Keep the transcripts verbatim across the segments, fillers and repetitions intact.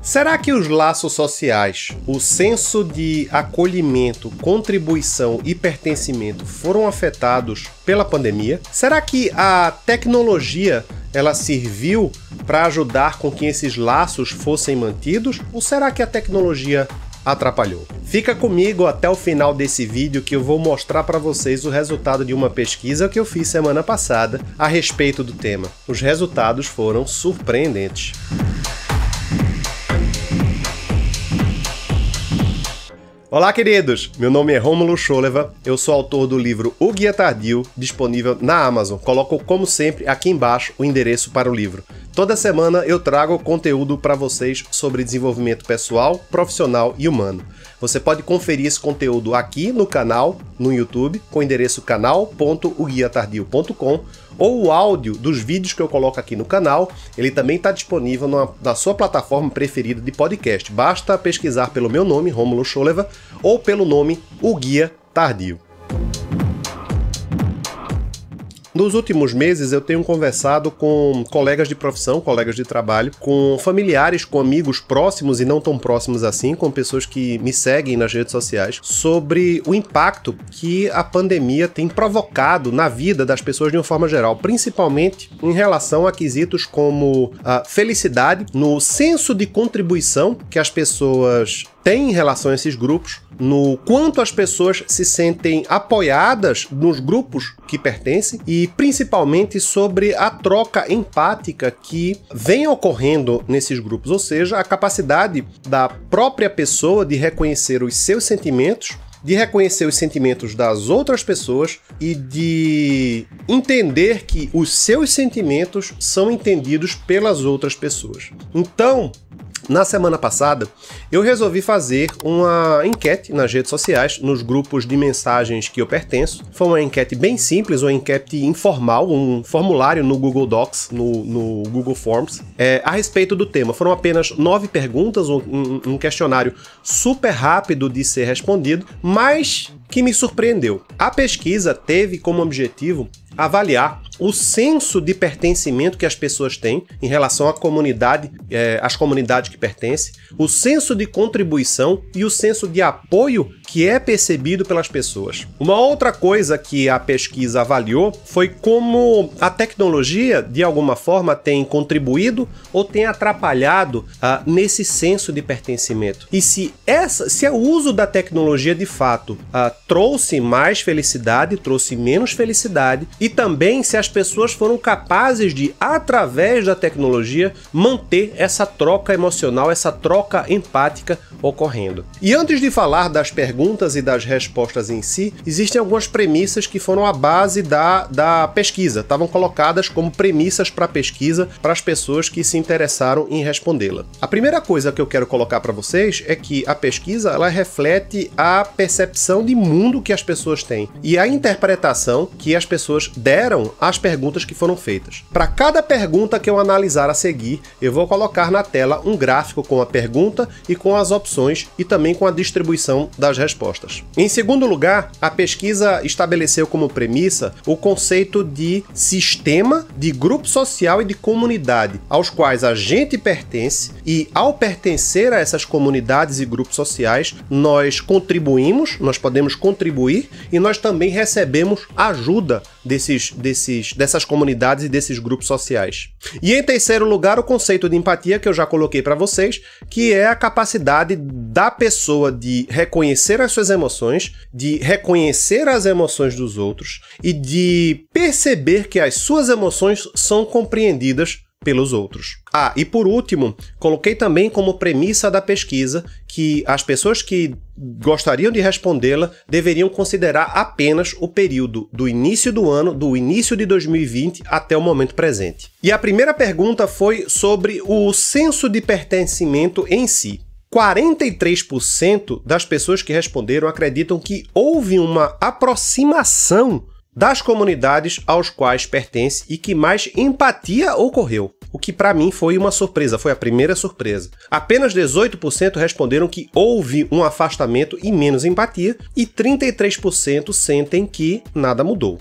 Será que os laços sociais, o senso de acolhimento, contribuição e pertencimento foram afetados pela pandemia? Será que a tecnologia ela serviu para ajudar com que esses laços fossem mantidos? Ou será que a tecnologia atrapalhou? Fica comigo até o final desse vídeo que eu vou mostrar para vocês o resultado de uma pesquisa que eu fiz semana passada a respeito do tema. Os resultados foram surpreendentes. Olá, queridos! Meu nome é Rômulo Scholeva, eu sou autor do livro O Guia Tardio, disponível na Amazon. Coloco, como sempre, aqui embaixo o endereço para o livro. Toda semana eu trago conteúdo para vocês sobre desenvolvimento pessoal, profissional e humano. Você pode conferir esse conteúdo aqui no canal, no YouTube, com o endereço canal ponto o guia tardio ponto com, ou o áudio dos vídeos que eu coloco aqui no canal, ele também está disponível na, na sua plataforma preferida de podcast. Basta pesquisar pelo meu nome, Rômulo Scholeva, ou pelo nome O Guia Tardio. Nos últimos meses eu tenho conversado com colegas de profissão, colegas de trabalho, com familiares, com amigos próximos e não tão próximos assim, com pessoas que me seguem nas redes sociais, sobre o impacto que a pandemia tem provocado na vida das pessoas de uma forma geral, principalmente em relação a quesitos como a felicidade, no senso de contribuição que as pessoas têm em relação a esses grupos, no quanto as pessoas se sentem apoiadas nos grupos que pertencem e principalmente sobre a troca empática que vem ocorrendo nesses grupos, ou seja, a capacidade da própria pessoa de reconhecer os seus sentimentos, de reconhecer os sentimentos das outras pessoas e de entender que os seus sentimentos são entendidos pelas outras pessoas. Então, na semana passada, eu resolvi fazer uma enquete nas redes sociais, nos grupos de mensagens que eu pertenço. Foi uma enquete bem simples, uma enquete informal, um formulário no Google Docs, no, no Google Forms, é, a respeito do tema. Foram apenas nove perguntas, um, um, um questionário super rápido de ser respondido, mas que me surpreendeu. A pesquisa teve como objetivo avaliar o senso de pertencimento que as pessoas têm em relação à comunidade, é, às comunidades que pertencem, o senso de contribuição e o senso de apoio que é percebido pelas pessoas. Uma outra coisa que a pesquisa avaliou foi como a tecnologia, de alguma forma, tem contribuído ou tem atrapalhado ah, nesse senso de pertencimento. E se, essa, se o uso da tecnologia, de fato, ah, trouxe mais felicidade, trouxe menos felicidade, e também se as pessoas foram capazes de, através da tecnologia, manter essa troca emocional, essa troca empática ocorrendo. E antes de falar das perguntas e das respostas em si, existem algumas premissas que foram a base da, da pesquisa, estavam colocadas como premissas para a pesquisa para as pessoas que se interessaram em respondê-la. A primeira coisa que eu quero colocar para vocês é que a pesquisa ela reflete a percepção de mundo que as pessoas têm e a interpretação que as pessoas deram às perguntas que foram feitas. Para cada pergunta que eu analisar a seguir, eu vou colocar na tela um gráfico com a pergunta e com as opções e também com a distribuição das respostas. Em segundo lugar, a pesquisa estabeleceu como premissa o conceito de sistema, de grupo social e de comunidade, aos quais a gente pertence e, ao pertencer a essas comunidades e grupos sociais, nós contribuímos, nós podemos contribuir e nós também recebemos ajuda desses, desses, dessas comunidades e desses grupos sociais. E em terceiro lugar, o conceito de empatia que eu já coloquei para vocês, que é a capacidade da pessoa de reconhecer as suas emoções, de reconhecer as emoções dos outros e de perceber que as suas emoções são compreendidas pelos outros. Ah, e por último, coloquei também como premissa da pesquisa que as pessoas que gostariam de respondê-la deveriam considerar apenas o período do início do ano, do início de dois mil e vinte até o momento presente. E a primeira pergunta foi sobre o senso de pertencimento em si. quarenta e três por cento das pessoas que responderam acreditam que houve uma aproximação das comunidades aos quais pertence e que mais empatia ocorreu, o que para mim foi uma surpresa, foi a primeira surpresa. Apenas dezoito por cento responderam que houve um afastamento e menos empatia e trinta e três por cento sentem que nada mudou.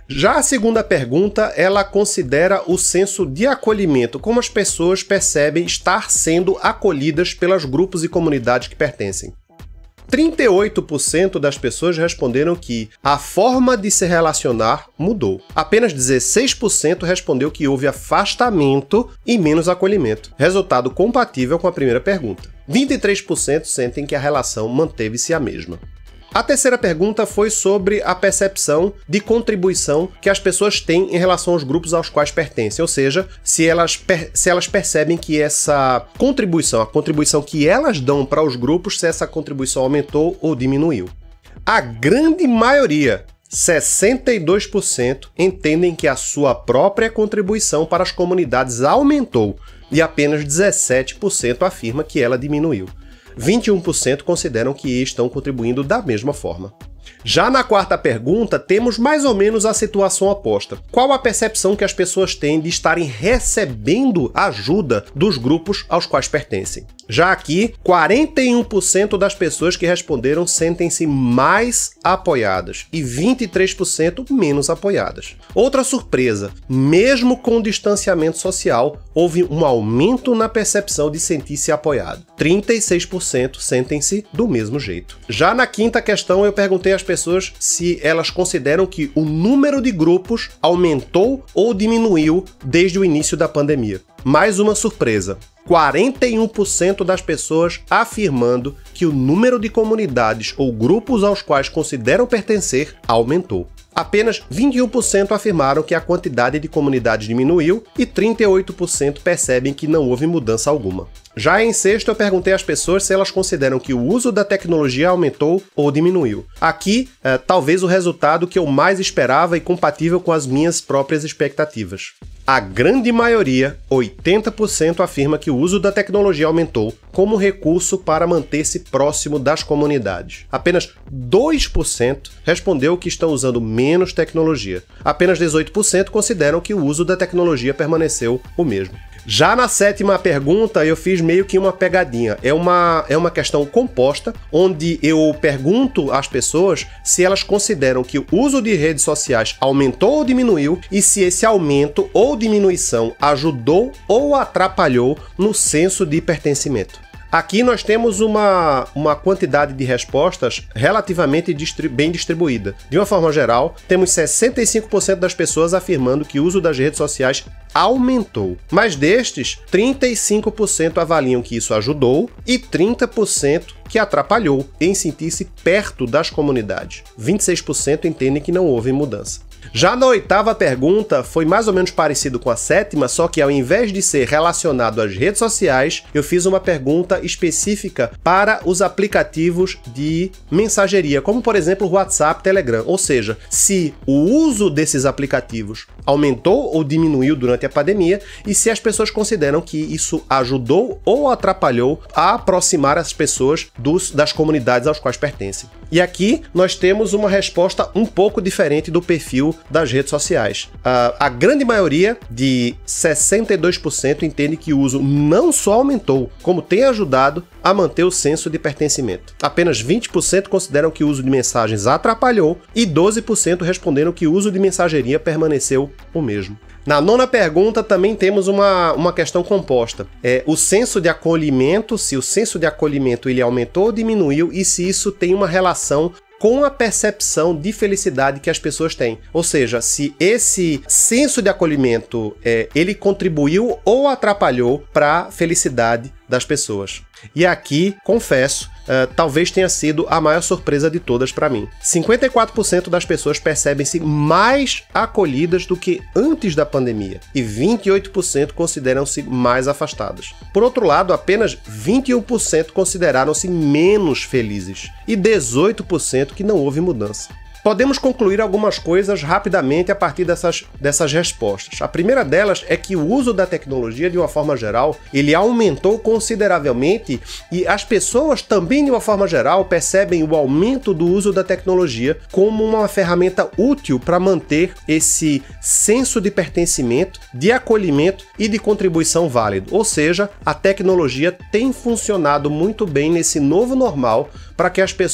Já a segunda pergunta, ela considera o senso de acolhimento, como as pessoas percebem estar sendo acolhidas pelos grupos e comunidades que pertencem. trinta e oito por cento das pessoas responderam que a forma de se relacionar mudou. Apenas dezesseis por cento respondeu que houve afastamento e menos acolhimento, resultado compatível com a primeira pergunta. vinte e três por cento sentem que a relação manteve-se a mesma. A terceira pergunta foi sobre a percepção de contribuição que as pessoas têm em relação aos grupos aos quais pertencem, ou seja, se elas, se elas percebem que essa contribuição, a contribuição que elas dão para os grupos, se essa contribuição aumentou ou diminuiu. A grande maioria, sessenta e dois por cento, entendem que a sua própria contribuição para as comunidades aumentou e apenas dezessete por cento afirma que ela diminuiu. vinte e um por cento consideram que estão contribuindo da mesma forma. Já na quarta pergunta, temos mais ou menos a situação oposta. Qual a percepção que as pessoas têm de estarem recebendo ajuda dos grupos aos quais pertencem? Já aqui, quarenta e um por cento das pessoas que responderam sentem-se mais apoiadas e vinte e três por cento menos apoiadas. Outra surpresa, mesmo com o distanciamento social, houve um aumento na percepção de sentir-se apoiado. trinta e seis por cento sentem-se do mesmo jeito. Já na quinta questão, eu perguntei às pessoas se elas consideram que o número de grupos aumentou ou diminuiu desde o início da pandemia. Mais uma surpresa. quarenta e um por cento das pessoas afirmando que o número de comunidades ou grupos aos quais consideram pertencer aumentou. Apenas vinte e um por cento afirmaram que a quantidade de comunidades diminuiu e trinta e oito por cento percebem que não houve mudança alguma. Já em sexto, eu perguntei às pessoas se elas consideram que o uso da tecnologia aumentou ou diminuiu. Aqui, é, talvez o resultado que eu mais esperava e compatível com as minhas próprias expectativas. A grande maioria, oitenta por cento, afirma que o uso da tecnologia aumentou como recurso para manter-se próximo das comunidades. Apenas dois por cento respondeu que estão usando menos tecnologia. Apenas dezoito por cento consideram que o uso da tecnologia permaneceu o mesmo. Já na sétima pergunta, eu fiz meio que uma pegadinha. É uma, é uma questão composta, onde eu pergunto às pessoas se elas consideram que o uso de redes sociais aumentou ou diminuiu e se esse aumento ou diminuição ajudou ou atrapalhou no senso de pertencimento. Aqui nós temos uma, uma quantidade de respostas relativamente distri- bem distribuída. De uma forma geral, temos sessenta e cinco por cento das pessoas afirmando que o uso das redes sociais aumentou. Mas destes, trinta e cinco por cento avaliam que isso ajudou e trinta por cento que atrapalhou em sentir-se perto das comunidades. vinte e seis por cento entendem que não houve mudança. Já na oitava pergunta, foi mais ou menos parecido com a sétima, só que ao invés de ser relacionado às redes sociais, eu fiz uma pergunta específica para os aplicativos de mensageria, como por exemplo o WhatsApp, Telegram, ou seja, se o uso desses aplicativos aumentou ou diminuiu durante a pandemia e se as pessoas consideram que isso ajudou ou atrapalhou a aproximar as pessoas dos, das comunidades aos quais pertencem. E aqui nós temos uma resposta um pouco diferente do perfil das redes sociais. Uh, a grande maioria, de sessenta e dois por cento, entende que o uso não só aumentou, como tem ajudado a manter o senso de pertencimento. Apenas vinte por cento consideram que o uso de mensagens atrapalhou e doze por cento responderam que o uso de mensageria permaneceu o mesmo. Na nona pergunta também temos uma, uma questão composta. É o senso de acolhimento, se o senso de acolhimento ele aumentou ou diminuiu e se isso tem uma relação com a percepção de felicidade que as pessoas têm. Ou seja, se esse senso de acolhimento é, ele contribuiu ou atrapalhou para a felicidade das pessoas. E aqui, confesso, uh, talvez tenha sido a maior surpresa de todas para mim. cinquenta e quatro por cento das pessoas percebem-se mais acolhidas do que antes da pandemia e vinte e oito por cento consideram-se mais afastadas. Por outro lado, apenas vinte e um por cento consideraram-se menos felizes e dezoito por cento que não houve mudança. Podemos concluir algumas coisas rapidamente a partir dessas, dessas respostas. A primeira delas é que o uso da tecnologia, de uma forma geral, ele aumentou consideravelmente e as pessoas também, de uma forma geral, percebem o aumento do uso da tecnologia como uma ferramenta útil para manter esse senso de pertencimento, de acolhimento e de contribuição válido. Ou seja, a tecnologia tem funcionado muito bem nesse novo normal para que as pessoas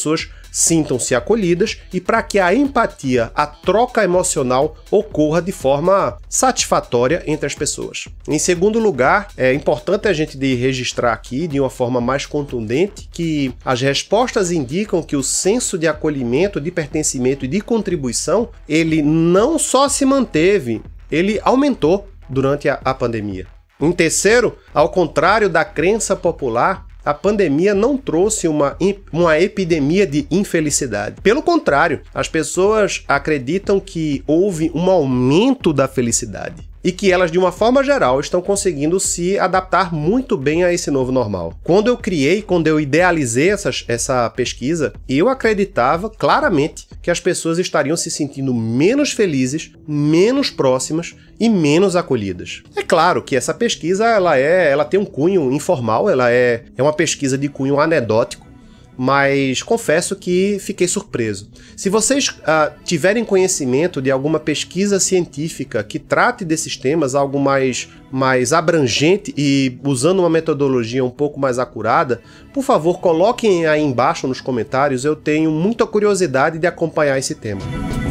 sintam-se acolhidas e para que a empatia, a troca emocional ocorra de forma satisfatória entre as pessoas. Em segundo lugar, é importante a gente de registrar aqui de uma forma mais contundente que as respostas indicam que o senso de acolhimento, de pertencimento e de contribuição, ele não só se manteve, ele aumentou durante a, a pandemia. Em terceiro, ao contrário da crença popular, a pandemia não trouxe uma, uma epidemia de infelicidade. Pelo contrário, as pessoas acreditam que houve um aumento da felicidade e que elas, de uma forma geral, estão conseguindo se adaptar muito bem a esse novo normal. Quando eu criei, quando eu idealizei essas, essa pesquisa, eu acreditava claramente que as pessoas estariam se sentindo menos felizes, menos próximas e menos acolhidas. É claro que essa pesquisa ela é, ela tem um cunho informal, ela é, é uma pesquisa de cunho anedótico, mas confesso que fiquei surpreso. Se vocês uh, tiverem conhecimento de alguma pesquisa científica que trate desses temas, algo mais, mais abrangente e usando uma metodologia um pouco mais acurada, por favor, coloquem aí embaixo nos comentários, eu tenho muita curiosidade de acompanhar esse tema.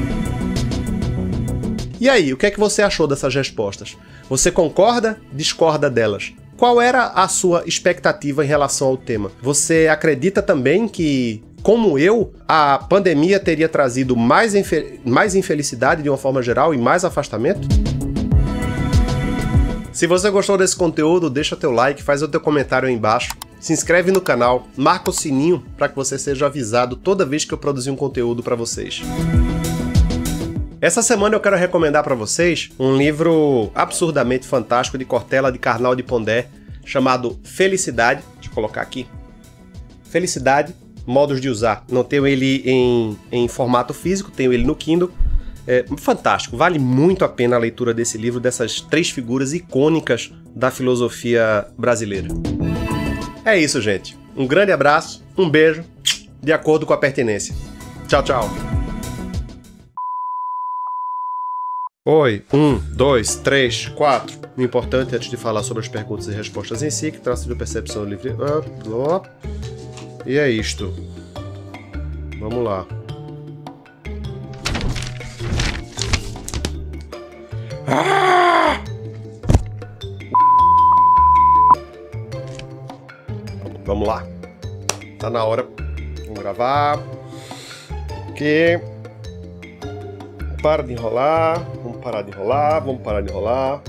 E aí, o que é que você achou dessas respostas? Você concorda? Discorda delas? Qual era a sua expectativa em relação ao tema? Você acredita também que, como eu, a pandemia teria trazido mais, infe- mais infelicidade de uma forma geral e mais afastamento? Se você gostou desse conteúdo, deixa teu like, faz o teu comentário aí embaixo, se inscreve no canal, marca o sininho para que você seja avisado toda vez que eu produzir um conteúdo para vocês. Essa semana eu quero recomendar para vocês um livro absurdamente fantástico de Cortella de Carnal de Pondé, chamado Felicidade. Deixa eu colocar aqui. Felicidade, modos de usar. Não tenho ele em, em formato físico, tenho ele no Kindle. É fantástico, vale muito a pena a leitura desse livro, dessas três figuras icônicas da filosofia brasileira. É isso, gente. Um grande abraço, um beijo, de acordo com a pertinência. Tchau, tchau. Oi, um, dois, três, quatro. O importante antes de falar sobre as perguntas e respostas em si, que trata de percepção livre. E é isto. Vamos lá. Ah! Vamos lá. Tá na hora. Vamos gravar. Aqui. Para de enrolar, vamos parar de enrolar, vamos parar de enrolar.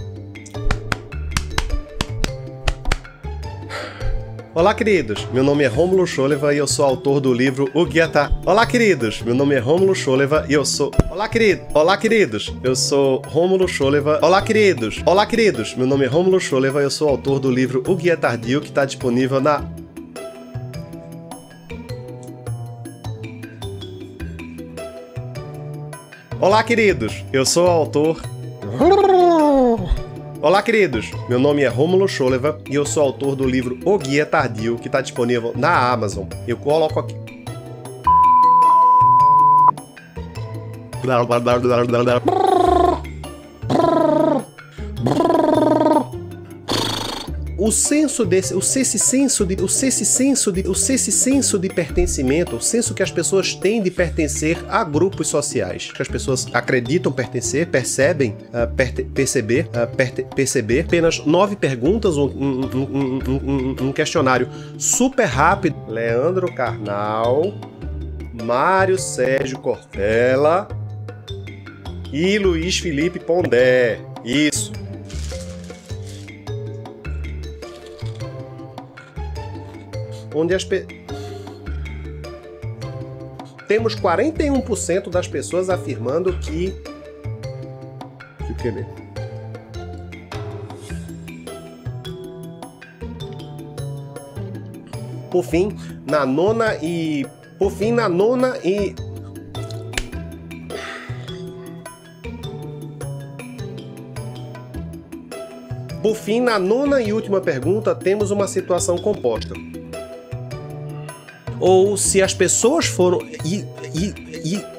Olá, queridos, meu nome é Rômulo Scholeva e eu sou autor do livro O Guia Tá. Olá, queridos, meu nome é Rômulo Scholeva e eu sou... Olá, querido. Olá, queridos, eu sou Rômulo Scholeva. Olá, queridos. Olá, queridos, meu nome é Rômulo Scholeva e eu sou autor do livro O Guia Tardio, que está disponível na... Olá, queridos, eu sou o autor... Olá, queridos, meu nome é Rômulo Scholeva e eu sou autor do livro O Guia Tardio, que está disponível na Amazon. Eu coloco aqui... O senso desse, o esse senso de, o esse senso de, o esse senso de pertencimento, o senso que as pessoas têm de pertencer a grupos sociais, que as pessoas acreditam pertencer, percebem, uh, perte, perceber, uh, perte, perceber. Apenas nove perguntas, um, um, um, um, um questionário super rápido. Leandro Carnal, Mário Sérgio Cortella e Luiz Felipe Pondé. Isso. Onde as pe... Temos quarenta e um por cento das pessoas afirmando que... que Por fim, na nona e... Por fim, na nona e... Por fim, na nona e última pergunta, temos uma situação composta. Ou se as pessoas foram... E, e, e,